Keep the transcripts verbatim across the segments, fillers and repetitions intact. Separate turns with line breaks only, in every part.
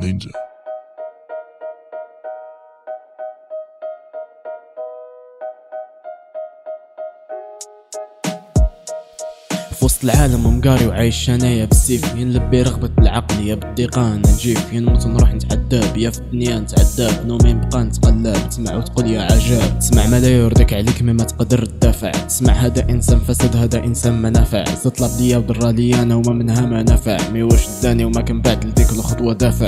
نينجا.
في وسط العالم مقاري وعايش انايا بالسيف، ينلبي رغبة العقل يا بالدقان نجيف، ينموت نروح نتعذب يا في الدنيا نتعذب، نومي نبقى نتقلب تسمع وتقول يا عجاب، تسمع ما لا يرضيك عليك مما تقدر تدافع، تسمع هذا انسان فسد هذا انسان منافع، تطلب ليا وضر ليا انا وما منها ما نفع، مي واش داني وما كان بعد لديك الخطوة دافع.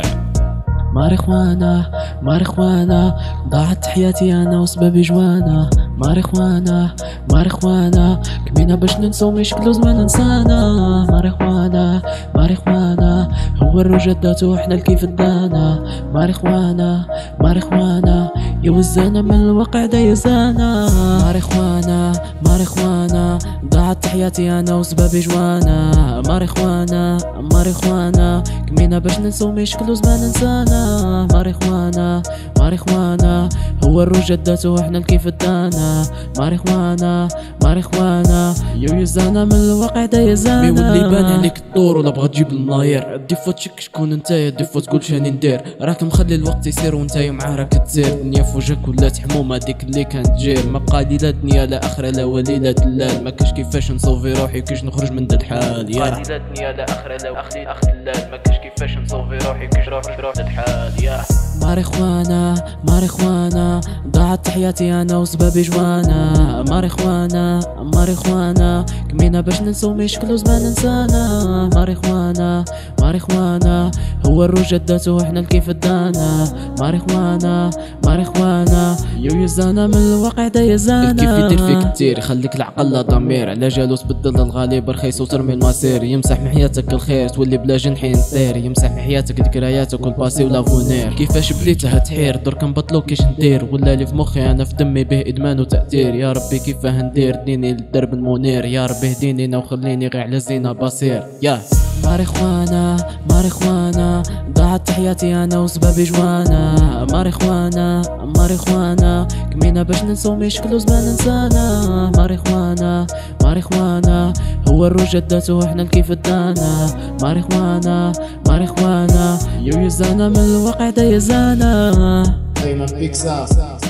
ماريخوانا ماريخوانا ضاعت حياتي انا وسببي جوانا، ماريخوانا ماريخوانا كمينا باش ننسو مشكلو زمان نسانا، ماريخوانا ماريخوانا هو الرجدات وحنا الكيف دانا، ماريخوانا ماريخوانا يوزانا من الواقع دا يزانا، ماريخوانا ماريخوانا ضاعت حياتي انا وسببي جوانا، ماريخوانا ماريخوانا كمينا باش ننسو مشكلو زمان نسانا، ماريخوانا ماريخوانا هو الرجدات وحنا الكيف دانا، ماريخوانا ماريخوانا يوزانا من الواقع دا يزانا، ميولي بان عليك الدور ولا بغا تجيب الملاير، ديفو تشك شكون نتايا ديفو تقول شاني ندير، راك مخلي الوقت يسير ونتايا معاه راك تسير، الدنيا فوجك ولات حمومة ديك اللي كانت تجير، ما بقى لي لا دنيا لا اخرى لا ولي لا دلال، ما كاش كيفاش نصوفي روحي كيش نخرج من دا الحال، يا لا دنيا لا اخرى لا اخلي اخ دلال، ما كاش كيفاش نصوفي روحي كيش روح روح الحال، يا ماريخوانا ماريخوانا ضاعت حياتي انا وسببي جوانا، ماريخوانا ماريخوانا كمينا باش ننسو مشكلو زمان نسانا، ماريخوانا ماريخوانا هو الرجدات وحنا الكيف دانا، ماريخوانا ماريخوانا يوزانا من الواقع دا يزانا، الكيف يدير فيك كتير يخليك العقل لا ضمير، على جالو تبدل الغالب رخيص وترمي المصير، يمسح من حياتك الخير تولي بلا جنحين طير، يمسح من حياتك ذكرياتك والباسي ولافونير، كيفاش بليتها تحير درك نبطلو كيش ندير، ولا لي في مخي انا في دمي به ادمان وتأثير، يا ربي كيفاه ندير ديني للدرب المنير، يا ربي اهديني انا وخليني غير على زينة بصير، يا ماريخوانا ماريخوانا ضاعت حياتي انا وسببي جوانا، ماريخوانا ماريخوانا كمينا باش ننسو مشكلو زمان نسانا، ماريخوانا ماريخوانا هو الرجدات وحنا الكيف دانا، ماريخوانا ماريخوانا يوزانا من الواقع دا يزانا.
دايما بيكسا